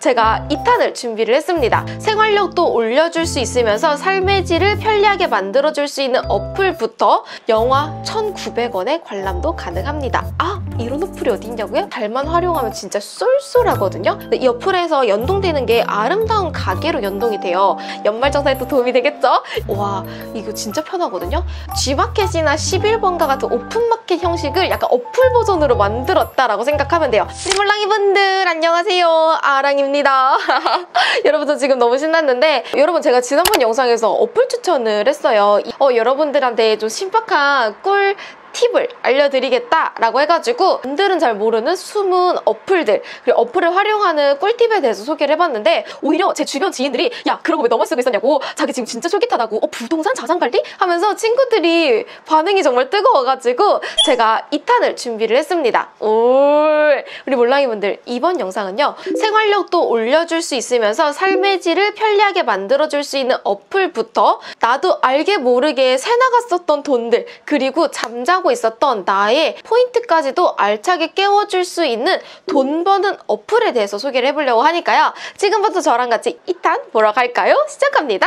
제가 2탄을 준비를 했습니다. 생활력도 올려줄 수 있으면서 삶의 질을 편리하게 만들어줄 수 있는 어플부터 영화 1,900원에 관람도 가능합니다. 아, 이런 어플이 어디 있냐고요? 잘만 활용하면 진짜 쏠쏠하거든요. 이 어플에서 연동되는 게 아름다운 가게로 연동이 돼요. 연말정산에 또 도움이 되겠죠? 와, 이거 진짜 편하거든요. G마켓이나 11번가 같은 오픈마켓 형식을 약간 어플 버전으로 만들었다라고 생각하면 돼요. 리몰랑이 분들 안녕하세요, 아랑입니다. 여러분, 저 지금 너무 신났는데, 여러분, 제가 지난번 영상에서 어플 추천을 했어요. 여러분들한테 좀 신박한 꿀 팁을 알려드리겠다라고 해가지고 분들은 잘 모르는 숨은 어플들, 그리고 어플을 활용하는 꿀팁에 대해서 소개를 해봤는데, 오히려 제 주변 지인들이 야, 그런 거 왜 너만 쓰고 있었냐고, 자기 지금 진짜 쫄깃하다고, 부동산 자산관리? 하면서 친구들이 반응이 정말 뜨거워가지고 제가 2탄을 준비를 했습니다. 우리 몰랑이 분들, 이번 영상은요, 생활력도 올려줄 수 있으면서 삶의 질을 편리하게 만들어줄 수 있는 어플부터 나도 알게 모르게 새나갔었던 돈들, 그리고 잠자고 있었던 나의 포인트까지도 알차게 깨워줄 수 있는 돈 버는 어플에 대해서 소개를 해보려고 하니까요. 지금부터 저랑 같이 2탄 보러 갈까요? 시작합니다.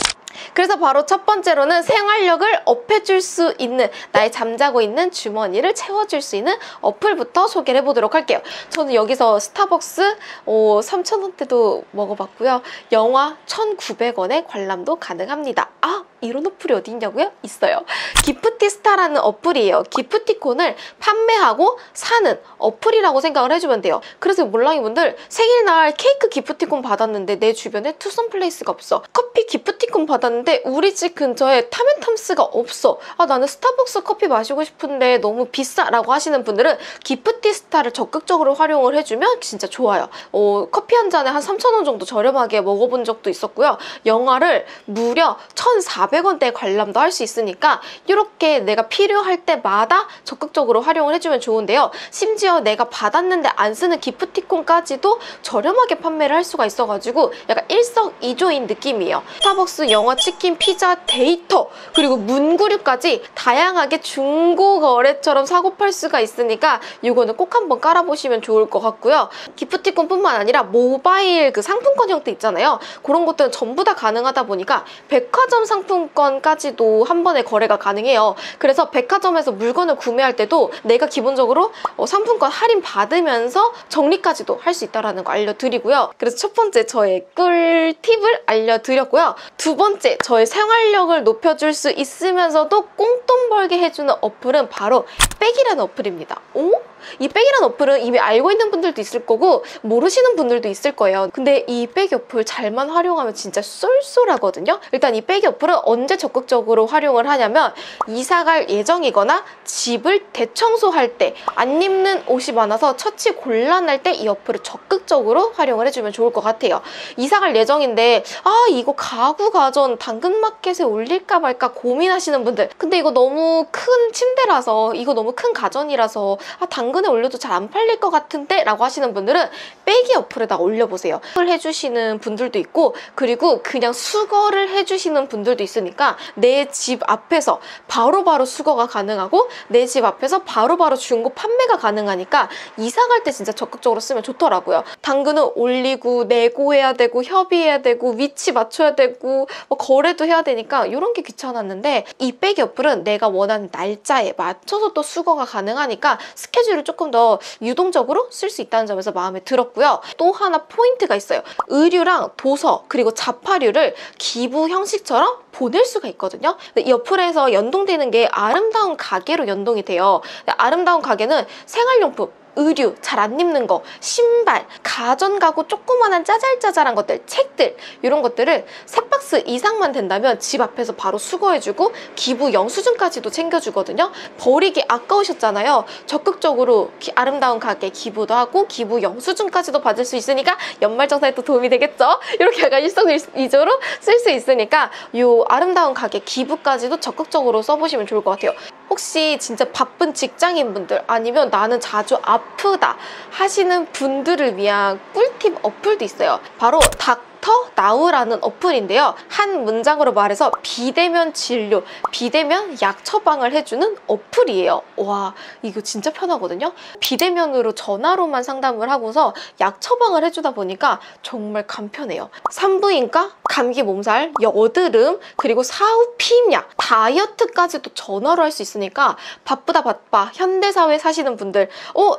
그래서 바로 첫 번째로는 생활력을 업해줄 수 있는, 나의 잠자고 있는 주머니를 채워줄 수 있는 어플부터 소개를 해보도록 할게요. 저는 여기서 스타벅스 3,000원대도 먹어봤고요. 영화 1,900원에 관람도 가능합니다. 아, 이런 어플이 어디 있냐고요? 있어요. 기프티스타라는 어플이에요. 기프티콘을 판매하고 사는 어플이라고 생각을 해주면 돼요. 그래서 몰랑이 분들, 생일날 케이크 기프티콘 받았는데 내 주변에 투썸플레이스가 없어. 커피 기프티콘 받았는데 우리 집 근처에 타멘탐스가 없어. 아, 나는 스타벅스 커피 마시고 싶은데 너무 비싸라고 하시는 분들은 기프티스타를 적극적으로 활용을 해주면 진짜 좋아요. 커피 한 잔에 한 3,000원 정도 저렴하게 먹어본 적도 있었고요. 영화를 무려 1,400원대에 관람도 할 수 있으니까 이렇게 내가 필요할 때마다 적극적으로 활용을 해주면 좋은데요. 심지어 내가 받았는데 안 쓰는 기프티콘까지도 저렴하게 판매를 할 수가 있어가지고 약간 일석이조인 느낌이에요. 스타벅스, 영화, 치킨, 피자, 데이터, 그리고 문구류까지 다양하게 중고 거래처럼 사고팔 수가 있으니까 이거는 꼭 한번 깔아보시면 좋을 것 같고요. 기프티콘뿐만 아니라 모바일 그 상품권 형태 있잖아요. 그런 것들은 전부 다 가능하다 보니까 백화점 상품권까지도 한 번에 거래가 가능해요. 그래서 백화점에서 물건을 구매할 때도 내가 기본적으로 상품권 할인 받으면서 정리까지도 할 수 있다는 거 알려드리고요. 그래서 첫 번째 저의 꿀팁을 알려드렸고요. 두 번째, 저의 생활력을 높여줄 수 있으면서도 꽁돈 벌게 해주는 어플은 바로 백이라는 어플입니다. 이 백이라는 어플은 이미 알고 있는 분들도 있을 거고 모르시는 분들도 있을 거예요. 근데 이 백 어플 잘만 활용하면 진짜 쏠쏠하거든요. 일단 이 백 어플은 언제 적극적으로 활용을 하냐면, 이사갈 예정이거나 집을 대청소할 때, 안 입는 옷이 많아서 처치 곤란할 때 이 어플을 적극적으로 활용을 해주면 좋을 것 같아요. 이사갈 예정인데 이거 가구 가전 당근마켓에 올릴까 말까 고민하시는 분들, 근데 이거 너무 큰 침대라서, 이거 너무 큰 가전이라서 당근에 올려도 잘 안 팔릴 것 같은데 라고 하시는 분들은 빼기 어플에다 올려보세요. 수거를 해주시는 분들도 있고, 그리고 그냥 수거를 해주시는 분들도 있으니까 내 집 앞에서 바로바로 수거가 가능하고 내 집 앞에서 바로바로 중고 판매가 가능하니까 이사 갈 때 진짜 적극적으로 쓰면 좋더라고요. 당근은 올리고 내고해야 되고 협의해야 되고 위치 맞춰야 되고 거래도 해야 되니까 이런 게 귀찮았는데, 이 빼기 어플은 내가 원하는 날짜에 맞춰서 또 수거가 가능하니까 스케줄을 조금 더 유동적으로 쓸 수 있다는 점에서 마음에 들었고요. 또 하나 포인트가 있어요. 의류랑 도서, 그리고 자파류를 기부 형식처럼 보낼 수가 있거든요. 이 어플에서 연동되는 게 아름다운 가게로 연동이 돼요. 아름다운 가게는 생활용품, 의류, 잘 안 입는 거, 신발, 가전가구 조그만한 짜잘짜잘한 것들, 책들, 이런 것들을 3박스 이상만 된다면 집 앞에서 바로 수거해주고 기부 영수증까지도 챙겨주거든요. 버리기 아까우셨잖아요. 적극적으로 아름다운 가게 기부도 하고 기부 영수증까지도 받을 수 있으니까 연말정산에 또 도움이 되겠죠? 이렇게 약간 일석이조로 쓸 수 있으니까 이 아름다운 가게 기부까지도 적극적으로 써보시면 좋을 것 같아요. 혹시 진짜 바쁜 직장인분들, 아니면 나는 자주 아프다 하시는 분들을 위한 꿀팁 어플도 있어요. 바로 닥터 나우라는 어플인데요. 한 문장으로 말해서 비대면 진료, 비대면 약 처방을 해주는 어플이에요. 와, 이거 진짜 편하거든요. 비대면으로 전화로만 상담을 하고서 약 처방을 해주다 보니까 정말 간편해요. 산부인과, 감기 몸살, 여드름, 그리고 사후 피임약, 다이어트까지도 전화로 할 수 있으니까 바쁘다 바빠 현대사회 사시는 분들,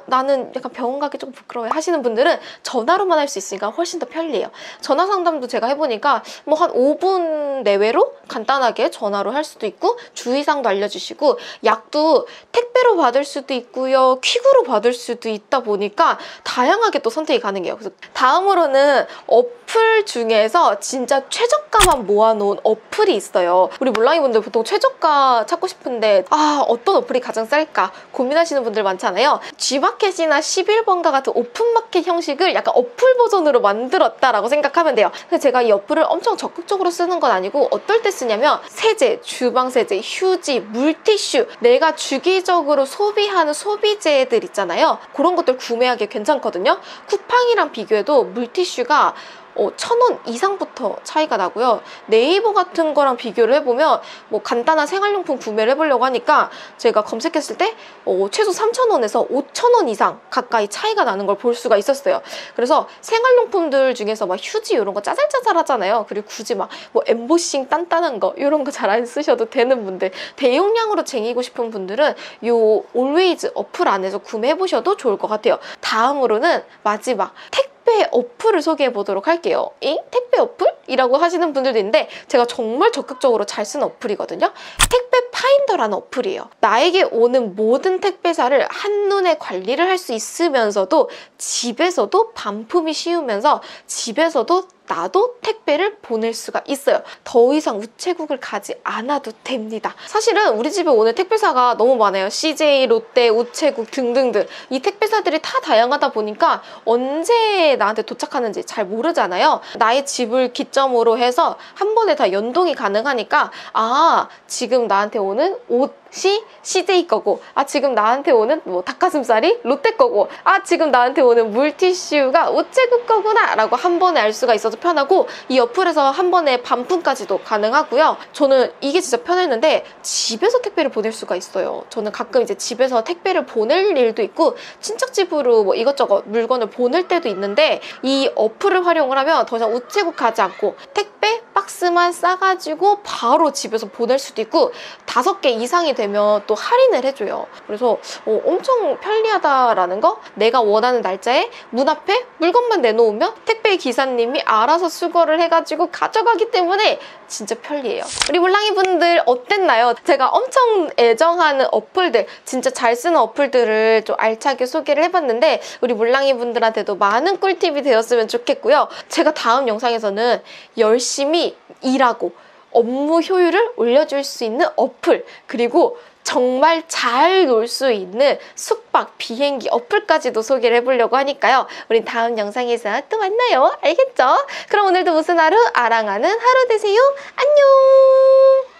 나는 약간 병원 가기 조금 부끄러워 하시는 분들은 전화로만 할 수 있으니까 훨씬 더 편리해요. 전화 상담도 제가 해보니까 뭐 한 5분 내외로 간단하게 전화로 할 수도 있고, 주의사항도 알려주시고, 약도 택배로 받을 수도 있고요, 퀵으로 받을 수도 있다 보니까 다양하게 또 선택이 가능해요. 그래서 다음으로는 어플 중에서 진짜 최저가만 모아놓은 어플이 있어요. 우리 몰랑이 분들 보통 최저가 찾고 싶은데 어떤 어플이 가장 쌀까 고민하시는 분들 많잖아요. G마켓이나 11번가 같은 오픈마켓 형식을 약간 어플 버전으로 만들었다라고 생각하면 돼요. 그래서 제가 이 어플을 엄청 적극적으로 쓰는 건 아니고, 어떨 때 쓰냐면 세제, 주방세제, 휴지, 물티슈, 내가 주기적으로 소비하는 소비재들 있잖아요. 그런 것들 구매하기 괜찮거든요. 쿠팡이랑 비교해도 물티슈가 1,000원 이상부터 차이가 나고요. 네이버 같은 거랑 비교를 해보면 뭐 간단한 생활용품 구매를 해보려고 하니까 제가 검색했을 때 최소 3,000원에서 5,000원 이상 가까이 차이가 나는 걸 볼 수가 있었어요. 그래서 생활용품들 중에서 막 휴지 이런 거 짜잘짜잘 하잖아요. 그리고 굳이 막 뭐 엠보싱 단단한 거 이런 거 잘 안 쓰셔도 되는 분들, 대용량으로 쟁이고 싶은 분들은 요 올웨이즈 어플 안에서 구매해보셔도 좋을 것 같아요. 다음으로는 마지막 택배 어플을 소개해 보도록 할게요. 택배 어플? 이라고 하시는 분들도 있는데, 제가 정말 적극적으로 잘 쓰는 어플이거든요. 택배 파인더라는 어플이에요. 나에게 오는 모든 택배사를 한눈에 관리를 할 수 있으면서도 집에서도 반품이 쉬우면서 집에서도 나도 택배를 보낼 수가 있어요. 더 이상 우체국을 가지 않아도 됩니다. 사실은 우리 집에 오는 택배사가 너무 많아요. CJ, 롯데, 우체국 등등등. 이 택배사들이 다 다양하다 보니까 언제 나한테 도착하는지 잘 모르잖아요. 나의 집을 기점으로 해서 한 번에 다 연동이 가능하니까, 지금 나한테 오는 옷이 CJ 거고, 지금 나한테 오는 뭐 닭가슴살이 롯데 거고, 지금 나한테 오는 물티슈가 우체국 거구나 라고 한 번에 알 수가 있어서 편하고, 이 어플에서 한 번에 반품까지도 가능하고요. 저는 이게 진짜 편했는데 집에서 택배를 보낼 수가 있어요. 저는 가끔 이제 집에서 택배를 보낼 일도 있고, 친척집으로 뭐 이것저것 물건을 보낼 때도 있는데, 이 어플을 활용을 하면 더 이상 우체국 가지 않고 택배 박스만 싸가지고 바로 집에서 보낼 수도 있고, 5개 이상이 되면 또 할인을 해줘요. 그래서 엄청 편리하다라는 거, 내가 원하는 날짜에 문 앞에 물건만 내놓으면 택배 기사님이 알아서 수거를 해가지고 가져가기 때문에 진짜 편리해요. 우리 몰랑이 분들 어땠나요? 제가 엄청 애정하는 어플들, 진짜 잘 쓰는 어플들을 좀 알차게 소개를 해봤는데, 우리 몰랑이 분들한테도 많은 꿀팁이 되었으면 좋겠고요. 제가 다음 영상에서는 열심히 일하고 업무 효율을 올려줄 수 있는 어플, 그리고 정말 잘 놀 수 있는 숙박, 비행기 어플까지도 소개를 해보려고 하니까요. 우린 다음 영상에서 또 만나요. 알겠죠? 그럼 오늘도 무슨 하루? 아랑하는 하루 되세요. 안녕!